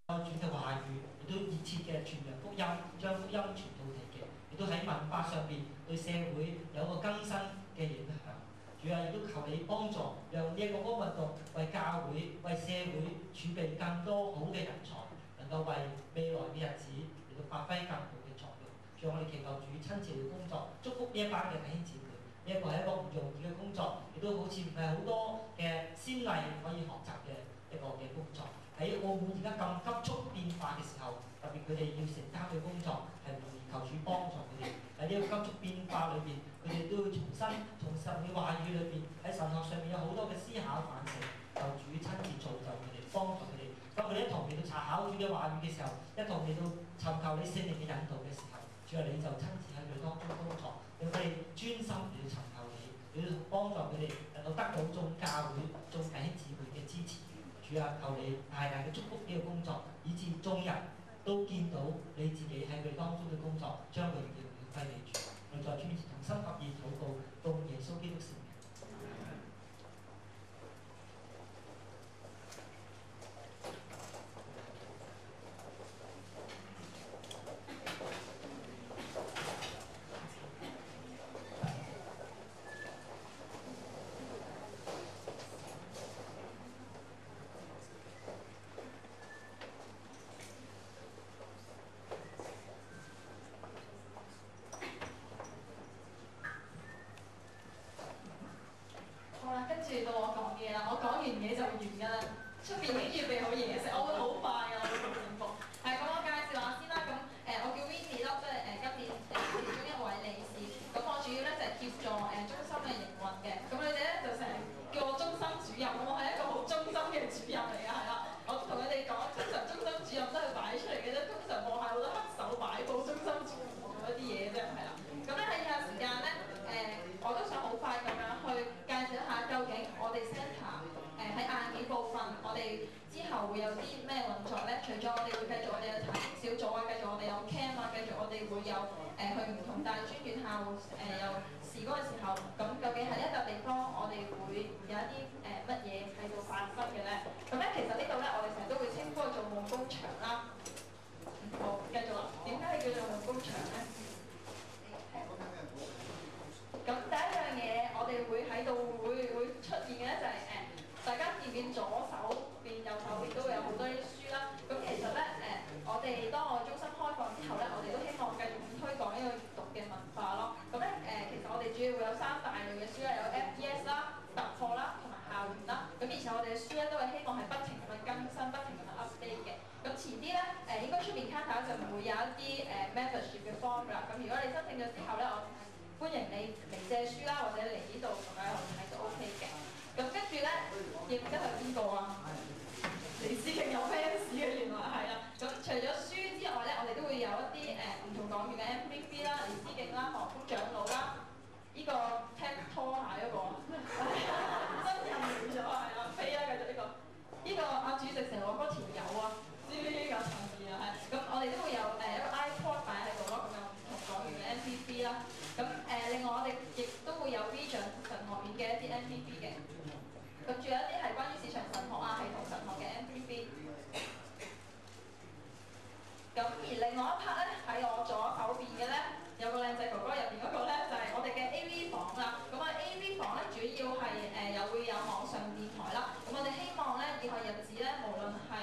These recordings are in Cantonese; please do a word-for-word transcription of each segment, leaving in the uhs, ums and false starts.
主嘅話語，亦都熱切嘅傳揚福音，將福音傳到地極，亦都喺文化上邊對社會有個更新嘅影響。主啊，亦都求你幫助，讓呢一個歌運動為教會、為社會儲備更多好嘅人才，能夠為未來嘅日子嚟到發揮更好嘅作用。主啊，我哋祈求主親自去工作，祝福呢一班嘅弟兄姊妹。呢一個係一個唔容易嘅工作，亦都好似唔係好多嘅先例可以學習嘅一個嘅工作。喺澳門而家咁急速變化嘅時候，特別佢哋要承擔嘅工作係唔容易，求主幫助佢哋。喺呢個急速變化裏邊，佢哋都要重新從神嘅話語裏邊，喺神學上面有好多嘅思考反省，求主親自造就佢哋，幫助佢哋。當佢哋一同嚟到查考主嘅話語嘅時候，一同嚟到尋求你聖靈嘅引導嘅時候，主啊，你就親自喺佢哋當中工作，讓佢哋專心嚟到尋求你，你要幫助佢哋能夠得到眾教會、眾弟兄姊妹嘅支持。主啊，求你大大嘅祝福呢個工作，以致眾人都見到你自己喺佢哋當中嘅工作，將佢哋嘅榮耀歸俾主。我哋在主面前同心合意禱告，奉耶穌基督聖名。 好啦，跟住到我講嘢啦，我講完嘢就完㗎啦。出面已經預備好嘢食，我會好快㗎，我會好幸福。係咁，我介紹下先啦。咁誒、呃，我叫 Winnie 啦，即係誒今年誒其中一位理事。咁我主要咧就係、是、協助誒、呃、中心嘅營運嘅。咁你哋咧就成日叫我中心主任，我係一個好忠心嘅主任嚟㗎，係啦。我同佢哋講，通常中心主任都係擺出嚟嘅啫，通常望下好多黑手擺佈中心主任嗰啲嘢啫，係啦。咁咧喺以下時間咧，誒、呃、我都想好快咁樣去介紹一下究竟我哋 centre 誒喺硬件部分，我哋之後會有啲咩運作咧？除咗我哋會繼續我哋嘅查經小組啊，繼續我哋有 cam 啊，繼續我哋會有誒、呃、去唔同大專院校誒有事嗰個時候，咁究竟喺一笪地方我哋會有一啲誒乜嘢喺度發生嘅咧？咁咧其實呢度咧我哋成日都會稱呼佢做夢工場啦。好，繼續啦。點解係叫做夢工場咧？咁第一樣嘢，我哋會喺度會會出現嘅咧就係、是、誒、呃，大家見唔見左手邊、右手邊都會有好多啲書啦。咁其實咧誒、呃，我哋當我中心開放之後咧，我哋都希望繼續推廣呢個閱讀嘅文化咯。咁咧誒，其實我哋主要會有三大類嘅書啦，有 F E S 啦、突破啦同埋校園啦。咁而且我哋嘅書咧都係希望係不停咁去更新、不停咁去 update 嘅。咁遲啲咧誒，應該出面 counter 就唔會有一啲誒、呃、membership 嘅 form 啦。咁如果你申請咗之後咧，我歡迎你嚟借書啦，或者嚟呢度咁樣睇都 OK 嘅。咁跟住咧，記唔記得係邊個啊？李思敬有 fans 嘅，原來係啦。咁除咗書之外咧，我哋都會有一啲誒唔同講員嘅 M P V 啦，李思敬啦、何福長老啦，呢、這個踢拖鞋嗰、那個，真人嚟咗係啦，飛啦繼續呢、這個，呢、這個阿主席成日話嗰條友啊，知唔知呢個陳義啊？係。咁我哋都會有誒、呃、一個 iPod 擺喺度咯，咁樣。講完嘅 M P V 啦，咁誒、呃、另外我哋亦都會有 Vision 神學院嘅一啲 M P V 嘅，咁仲有一啲係關於市場神學啊、系統神學嘅 M P V。咁而另外一 part 咧喺我左手邊嘅咧，有個靚仔哥哥入邊嗰個咧就係、是、我哋嘅 A V 房啦。咁啊 A V 房咧主要係誒又會有網上電台啦。咁我哋希望咧以後日子咧，無論係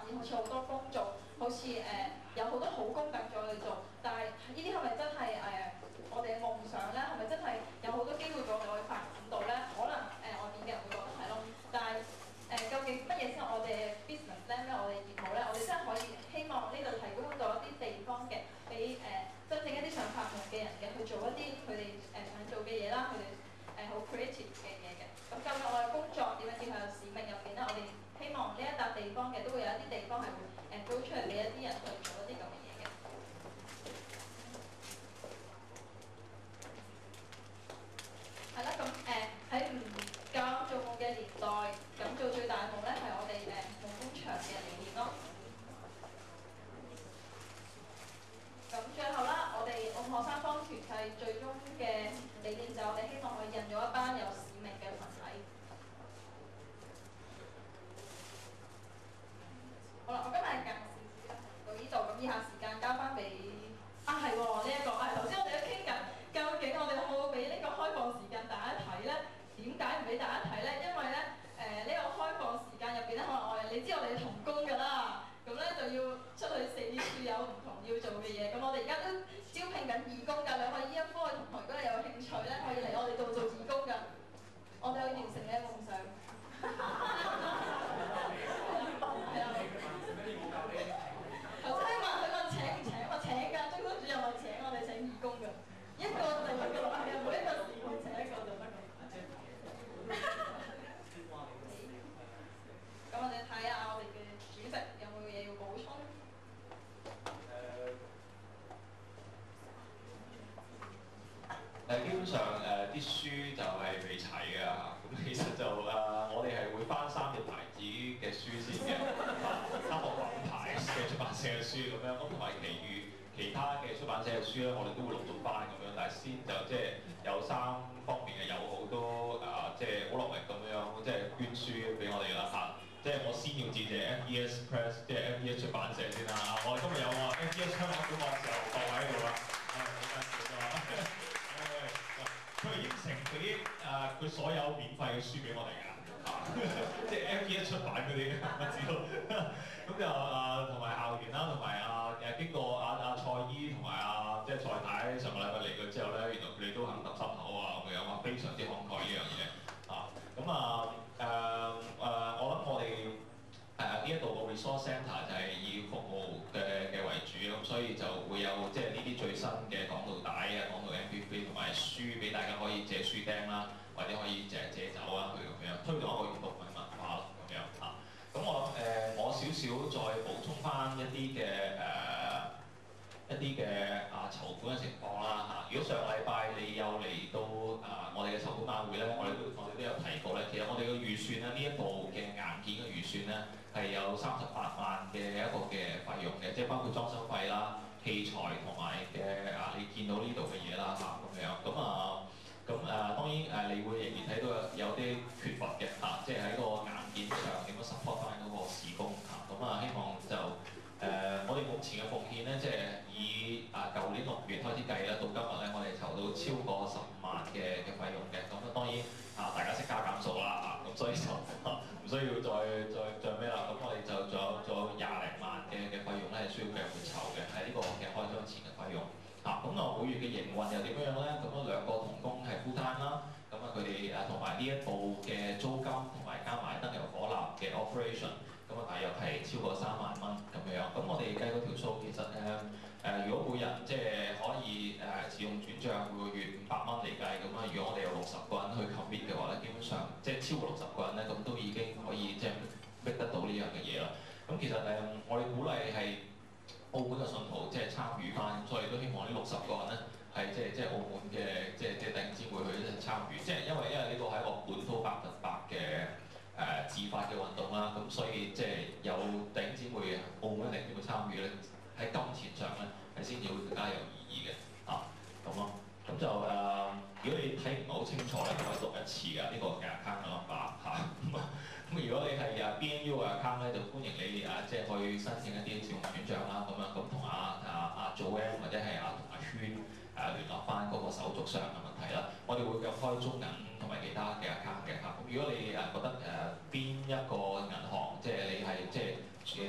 面好似好多工做，好似誒、呃、有好多好工等咗我哋做，但係呢啲係咪真係誒、呃、我哋嘅夢想咧？係咪真係有好多機會俾我哋可以發展到咧？可能誒、呃、外邊嘅人會覺得係咯，但係誒、呃、究竟乜嘢先係我哋嘅 business 咧？咩我哋業務咧？我哋真係可以希望呢度提供到一啲地方嘅，俾誒、呃、真正一啲想發夢嘅人嘅去做一啲佢哋誒想做嘅嘢啦，佢哋誒好 creative 嘅嘢嘅。咁究竟我哋工作點樣結合使命入邊咧？我哋希望呢一笪地方嘅都會有一啲地方係會誒租出嚟俾一啲人去做一啲咁嘅嘢嘅。係啦，咁誒喺唔夠膽做夢嘅年代，咁做最大夢咧係我哋誒夢工場嘅理念咯。咁最後啦，我哋澳學生幫團契最終嘅理念就係我哋希望可以印咗一班有使命嘅群體。好啦，我今日介紹到呢度，咁以下時間交翻俾啊係喎呢一個啊頭先我哋都傾緊，究竟我哋有冇俾呢個開放時間大家睇咧？點解唔俾大家睇咧？因為咧誒呢、呃這個開放時間入邊咧，可能我哋你知我哋係同工㗎啦。咁咧就要出去四處有唔同要做嘅嘢，咁我哋而家都招聘緊義工㗎，兩位 E F科嘅同學如果你有興趣咧，可以嚟我哋度做義工㗎，我哋去完成你嘅夢想。係啊。頭先問佢問請唔請，我請㗎，中心主任話請我哋請義工㗎，一個就得㗎啦，係啊，每一個事工請一個就得㗎。咁我哋睇下我哋嘅主席有冇嘢要補充？ 誒、基本上誒啲、呃、書就係未齊嘅嚇，咁其實就誒、呃、我哋係會翻三隻牌子嘅書先嘅，三個品牌嘅出版社嘅書咁樣，咁同埋其餘其他嘅出版社嘅書咧，我哋都會陸續翻咁樣，但係先就即係有三方面嘅有好多啊，即係好落力咁樣，即係捐書俾我哋啦嚇。即係我先要致謝 F E S Press， 即係 F E S 出版社先啦。我哋今日有啊 F E S 香港小學嘅時候各位喺度啦，啊好介紹啊！佢應承俾誒佢所有免費嘅書俾我哋㗎，即係 F E S 出版嗰啲，我知道。咁就誒同埋校園啦，同埋啊誒經過阿阿蔡姨同埋啊即係蔡太上個禮拜嚟咗之後咧，原來佢哋都肯揼心口啊咁樣啊，非常之慷慨呢樣嘢啊。咁啊誒誒，我諗我哋誒呢一度個 resource centre 就係以服務嘅嘅為主，咁所以就會有即係呢啲最新嘅講道帶啊、講道 M P 三同埋書俾大家可以借書釘啦，或者可以借借走啊，去咁樣推動一個閱讀嘅文化咯，咁樣啊。咁我諗誒、呃，我少少再補充翻一啲嘅誒一啲嘅啊籌款嘅情況啦嚇。如果上個禮拜你有嚟到啊我哋嘅籌款晚會咧，我哋都我哋都有提過咧，其實我哋嘅預算咧呢一部嘅硬件嘅預算咧係有三十八萬嘅一個嘅費用嘅，即係包括裝修費啦、器材同埋嘅啊你見到呢度嘅嘢啦嚇咁樣。咁啊咁誒、啊、當然誒、啊、你會仍然睇到有啲缺乏嘅嚇、啊，即係喺個硬件上點樣 support 翻嗰個事工嚇。咁啊希望就誒、啊、我哋目前嘅奉獻咧，即係以啊舊年六月開始計啦，到今日咧我哋籌到超過十五萬嘅嘅費用嘅。咁啊當然啊大家識加減數啦嚇，咁所以就唔需要再再再咩啦。咁我哋就仲有仲有廿零萬嘅嘅費用咧係需要繼續去籌嘅，係呢個嘅開張前嘅費用。啊，咁啊每月嘅營運又點樣樣咧？咁啊兩個同工係 full time 啦，咁啊佢哋誒同埋呢一部嘅租金同埋加埋燈油火蠟嘅 operation，咁啊大約係超過三萬蚊咁樣。咁我哋計嗰條數其實誒誒、呃，如果每人即係可以誒、呃、自動轉帳每個月五百蚊嚟計，咁啊如果我哋有六十個人去 commit 嘅話咧，基本上即係超過六十個人咧，咁都已經可以即係逼得到呢樣嘅嘢啦。咁其實誒、呃，我哋鼓勵係澳門嘅信徒即係參與翻，所以都希望呢六十個人咧係即係即係澳門嘅即係即係弟兄姊妹去一齊參與，即係因為因為呢個係一個本土百分百嘅誒自發嘅運動啦，咁所以即係有弟兄姊妹澳門弟兄姊妹參與咧，喺金錢上咧係先至會更加有意義嘅啊咁咯。咁就誒、呃，如果你睇唔係好清楚咧，可以讀一次㗎呢、這個嘅 account number 嚇。咁如果你係誒 B N U 嘅 account 咧，就歡迎你誒即係去申請一啲自動轉帳啦，咁樣咁同阿阿阿 Joanne 或者係阿同阿圈誒聯絡翻嗰個手續上嘅問題啦。我哋會有開中銀同埋其他嘅 account 嘅嚇。咁如果你誒覺得誒邊、呃、一個銀行即係你係即係誒自動轉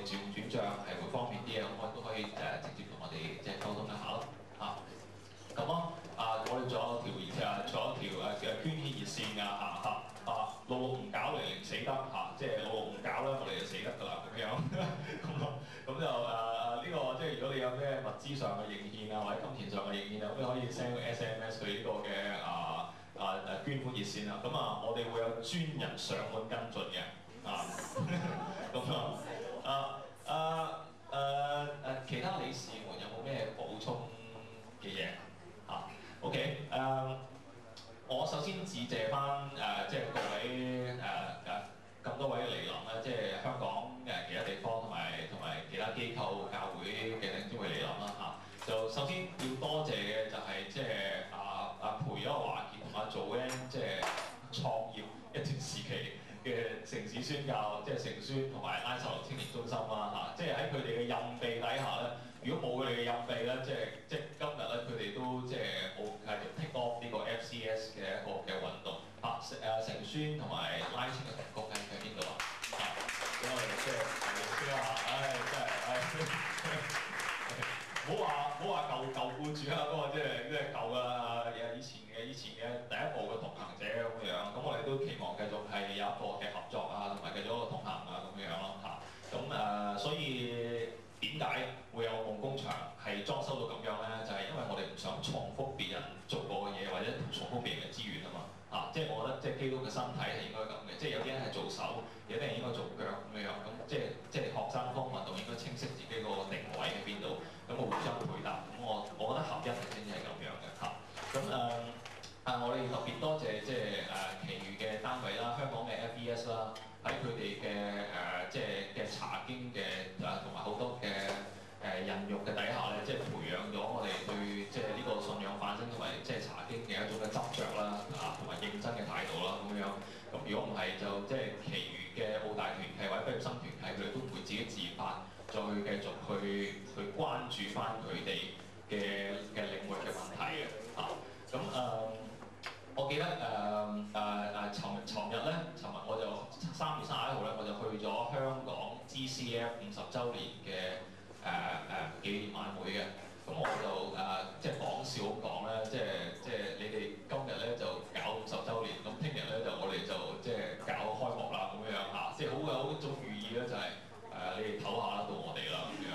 帳係會方便啲嘅，咁我都可以誒、呃、直接同我哋即係溝通一下咯嚇。咁咯啊，我哋仲有條誒，仲有一條誒嘅捐獻熱線㗎嚇嚇啊，六六唔搞零零死得嚇、啊，即係六六唔搞咧，我哋就死得㗎啦咁樣。咁咁就誒誒呢個即係如果你有咩物資上嘅認獻啊，或者金錢上嘅認獻啊，咁你可以 send 個 S M S 去呢個嘅啊啊誒捐款熱線啊。咁啊，我哋會有專人上門跟進嘅啊。咁啊啊啊誒誒，其他理事們有冇咩補充嘅嘢？啊 ，OK，誒、uh，我首先致謝翻誒、呃，即係各位誒誒咁多位嚟臨咧，即係香港誒其他地方同埋同埋其他機構教會嘅弟兄姊妹嚟臨啦嚇。就首先要多謝嘅就係、是、即係啊啊培咗華傑同阿祖咧，即係創業一段時期嘅城市宣教，即係城宣同埋拉撒路青年中心啦嚇。即係喺佢哋嘅蔭庇底下咧。如果冇佢哋嘅蔭庇咧，即係即係今日咧，佢哋都即係冇繼續 take off 呢個 F C S 嘅一個嘅運動嚇。誒、啊、成宣同埋拉青嘅同工喺喺邊度啊？嚇，咁我哋即係係先啦嚇，唉真係唉，唔好話唔好話舊舊僱主啊，不過即係即係舊嘅誒以前嘅以前嘅第一步嘅同行者咁樣，咁我哋都期望繼續係有一個嘅合作啊，同埋繼續一個同行啊咁樣咯嚇。咁誒、呃，所以。點解會有夢工場係裝修到咁樣咧？就係、是、因為我哋唔想重複別人做過嘅嘢，或者重複別人嘅資源啊嘛。啊，即係我覺得即係基督嘅身體係應該咁嘅，即係有啲人係做手，有啲人應該做腳咁樣。咁即係即係學生方運動應該清晰自己個定位喺邊度，咁我互相配搭。咁我我覺得合一係先至係咁樣嘅嚇。咁誒啊，我哋特別多謝即係誒其餘嘅單位啦，香港嘅 F E S 啦。喺佢哋嘅誒，即係嘅查經嘅誒，同埋好多嘅誒孕育嘅底下咧，即係培養咗我哋對即係呢個信仰反省同埋即係查經嘅一種嘅執着啦，啊，同埋認真嘅態度啦，咁樣。咁如果唔係，就即係其餘嘅澳大團契或者畢業生團契，佢哋都唔會自己自發再去繼續去去關注翻佢哋嘅嘅領域嘅問題嘅，啊，咁誒。呃我記得誒誒誒，尋尋日咧，尋日我就三月三十一號咧，我就去咗香港 G C F 五十週年嘅誒誒紀念晚會嘅。咁我就誒、呃、即係講笑咁講咧，即係即係你哋今日咧就搞五十週年，咁聽日咧就我哋就即係搞開幕啦咁樣嚇，即係好有一種寓意咧，就係、是、誒、呃、你哋唞下啦，到我哋啦咁樣。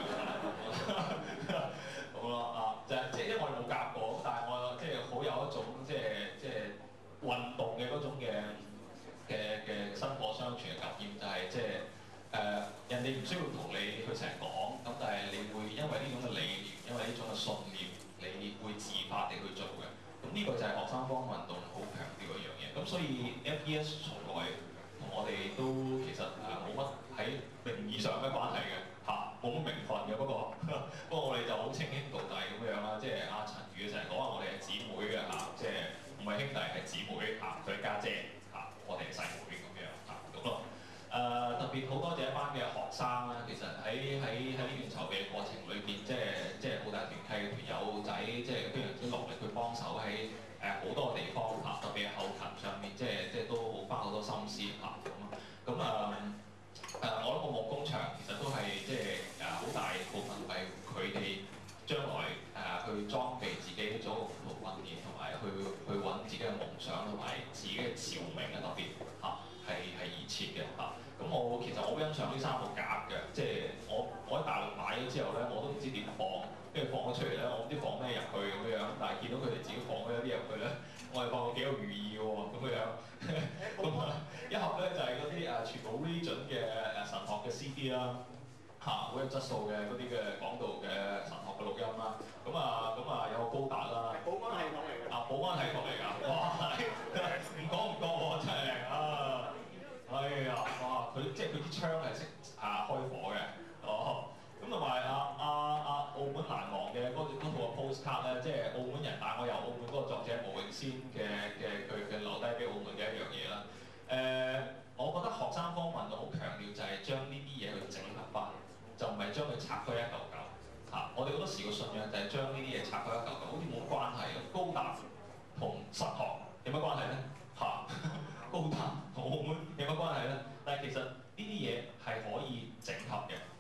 好啦啊，就係即係因為我哋冇夾過，但係我即係好有一種即係即係運動嘅嗰種嘅嘅嘅薪火相傳嘅感染，就係即係誒人哋唔需要同你去成日講，咁但係你會因為呢種嘅理念，因為呢種嘅信念，你會自發地去做嘅。咁呢個就係學生幫運動好強調嘅一樣嘢。咁所以 F E S 從來同我哋都其實誒冇乜喺名義上嘅關係嘅嚇，冇乜名分嘅。不過不過我哋就好稱兄道弟咁樣啦，即係阿陳宇成日講話我哋係姊妹嘅嚇，即係唔係兄弟係姊妹嚇，佢家姐嚇，我哋係細妹咁樣嚇咁咯。誒、呃、特別好多謝一班嘅學生啦，其實喺喺喺呢段籌備嘅過程裏邊，即係即係澳大團契嘅團友仔，即係非常之落力去幫手喺誒好多地方嚇，特別係後勤上面，即係即係都好花好多心思嚇咁啊。咁啊誒，我諗個夢工場其實都係即係誒好大部分係佢哋將來誒、呃、去裝備自己做一個輔導訓練，同埋去去揾自己嘅夢想同埋自己嘅召命啊，特別嚇係係熱切嘅嚇。咁我其實我好欣賞呢三個夾嘅，即係我我喺大陸買咗之後咧，我都唔知點放，跟住放咗出嚟咧，我唔知放咩入去咁樣，但係見到佢哋自己放咗啲入去咧，我係發覺幾有寓意喎咁樣。咁啊一盒咧就係嗰啲誒全部 region 嘅誒神學嘅 C D 啦，嚇好有質素嘅嗰啲嘅講道嘅神學嘅錄音啦。咁啊咁啊有個高達啦，保安系統嚟嘅，啊保安系統嚟㗎，哇！唔講唔覺喎真係啊！哎呀，哇！佢即係佢啲槍係識啊開火嘅，哦。咁同埋啊啊啊澳門難忘嘅嗰嗰套 postcard 咧，即係澳門人帶我遊澳門嗰個作者毛永先嘅嘅佢嘅留低俾澳門嘅一樣嘢啦。誒、呃，我覺得學生方運動好強調就係將呢啲嘢去整合翻，就唔係將佢拆開一嚿嚿嚇。我哋好多時個信仰就係將呢啲嘢拆開一嚿嚿，好似冇乜關係咁。高達同神學有乜關係咧？嚇、啊！高達同澳門有乜關係咧？但係其實呢啲嘢係可以整合嘅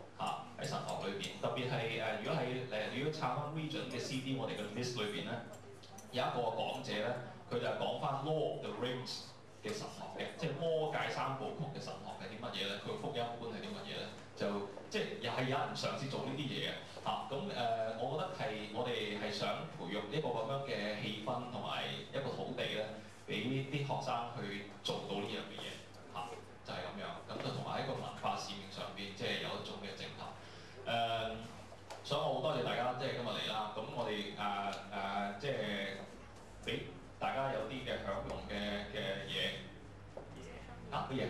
係誒，如果喺誒如果撐翻 Region 嘅 C D，我哋嘅 list 裏邊咧，有一個講者咧，佢就係講翻 Lord of the Rings 嘅神學嘅，即係魔界三部曲嘅神學係啲乜嘢咧？佢福音觀係啲乜嘢咧？就即係又係有人嘗試做呢啲嘢嘅嚇。咁、啊、誒、呃，我覺得係我哋係想培育一個咁樣嘅氣氛同埋一個土地咧，俾啲學生去做到呢樣嘅嘢嚇，就係、是、咁樣。咁就同埋喺個文化使命上邊，即係有一種嘅整合。誒、呃，所以我好多謝大家即係今日嚟啦。咁我哋誒誒即係俾大家有啲嘅享用嘅嘅嘢。啊乜嘢？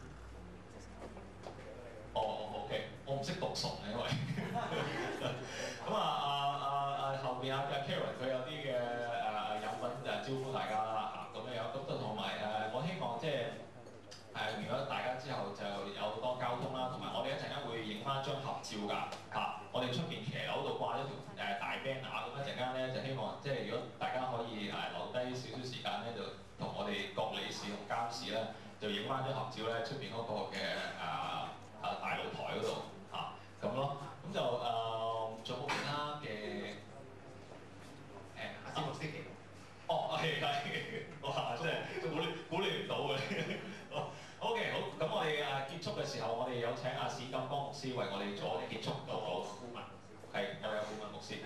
哦哦 OK， 我唔識讀唇嘅因為。咁啊啊啊啊後邊啊 Karen 佢有啲嘅誒飲品就招呼大家啦嚇，咁樣樣。咁就同埋誒，我希望即係。誒、呃，如果大家之後就有好多交通啦，同埋我哋一陣間會影翻張合照㗎嚇、啊。我哋出邊騎樓度掛咗條誒、呃、大 banner，咁一陣間咧就希望即係如果大家可以誒、呃、留低少少時間咧，就同我哋各理事同監事咧，就影翻張合照咧，出邊嗰個嘅誒誒大露台嗰度嚇咁咯。咁就誒仲有冇其他嘅誒節目星期？哦，係係，哇！真係估你估你唔到嘅。好 OK， 好，咁我哋誒結束嘅時候，我哋有請阿史錦江牧師為我哋做結束禱告。顧問係，我有顧問牧師。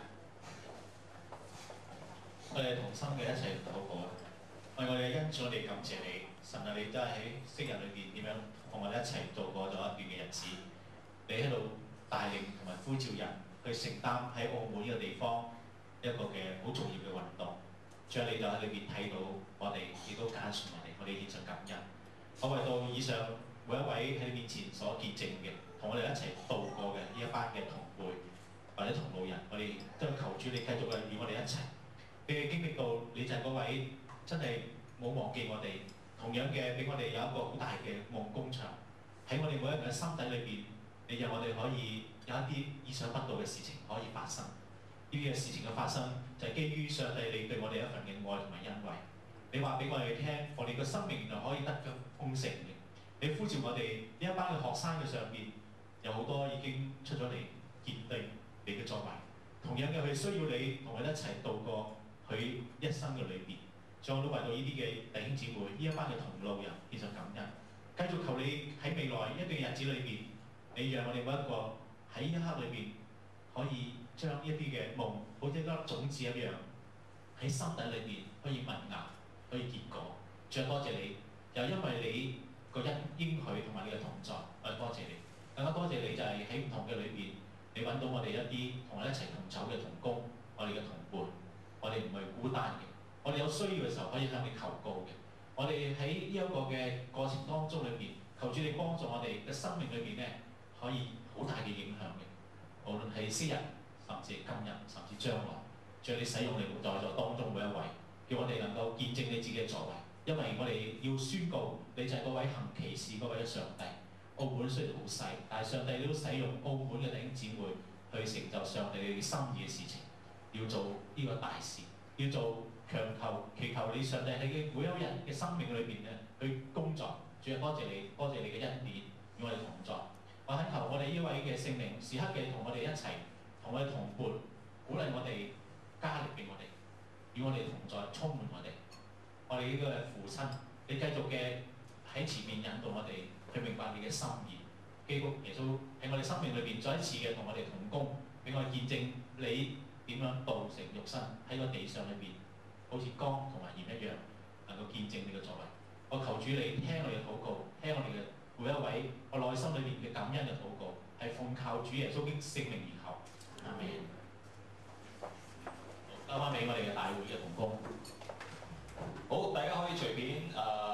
我哋同心嘅一齊禱告啊！為我哋恩主，我哋感謝你，神啊！你都係喺昔日裏邊點樣同我哋一齊度過咗一段嘅日子。你喺度帶領同埋呼召人去承擔喺澳門呢個地方一個嘅好重要嘅運動。將你就喺裏邊睇到我哋，亦都揀選我哋，我哋獻上感恩。我為到以上每一位喺你面前所見證嘅，同我哋一齊度過嘅呢一班嘅同輩或者同路人，我哋都求主你繼續嘅與我哋一齊，俾你經歷到你就係嗰位真係冇忘記我哋，同樣嘅俾我哋有一個好大嘅夢工場喺我哋每一個人心底裏邊，你讓我哋可以有一啲意想不到嘅事情可以發生。呢啲嘅事情嘅發生就係基於上帝你對我哋一份嘅愛同埋恩惠。你話俾我哋聽，我哋嘅生命原來可以得到豐盛嘅。你呼召我哋呢一班嘅學生嘅上邊，有好多已經出咗嚟見證你嘅作為。同樣嘅，佢需要你同佢一齊度過佢一生嘅裏邊。再都為到呢啲嘅弟兄姊妹，呢一班嘅同路人獻上感恩。繼續求你喺未來一段日子裏邊，你讓我哋每一個喺一刻裏邊可以將呢一啲嘅夢，好似一粒種子一樣喺心底裏邊可以萌芽。可以結果，再多謝你，又因為你個恩應許同埋你嘅同在，我多謝你。更加多謝你就係喺唔同嘅裏邊，你揾到我哋一啲同我一齊同走嘅同工，我哋嘅同伴，我哋唔係孤單嘅，我哋有需要嘅時候可以向你求告嘅。我哋喺呢一個嘅過程當中裏邊，求主你幫助我哋嘅生命裏邊咧，可以好大嘅影響嘅。無論係昔日，甚至係今日，甚至將來，將你使用你在座當中每一位。叫我哋能夠見證你自己嘅作為，因為我哋要宣告你就係嗰位行奇事嗰位嘅上帝。澳門雖然好細，但係上帝都使用澳門嘅弟兄姊妹去成就上帝你心意嘅事情，要做呢個大事，要做強求祈求你上帝喺嘅每一個人嘅生命裏邊咧去工作。主啊，多謝你，多謝你嘅恩典與我哋同在。我懇求我哋呢位嘅聖靈時刻嘅同我哋一齊，同我哋同伴，鼓勵我哋，加力俾我哋。與我哋同在，充滿我哋。我哋呢個父親，你繼續嘅喺前面引導我哋去明白你嘅心意。基督耶穌喺我哋生命裏邊再一次嘅同我哋同工，俾我哋見證你點樣道成肉身喺個地上裏邊，好似光同埋鹽一樣，能夠見證你嘅作為。我求主你聽我哋嘅禱告，聽我哋嘅每一位我內心裏邊嘅感恩嘅禱告，係奉靠主耶穌經聖名而求。阿們。交翻俾我哋嘅大會嘅同工。 好，大家可以隨便誒。呃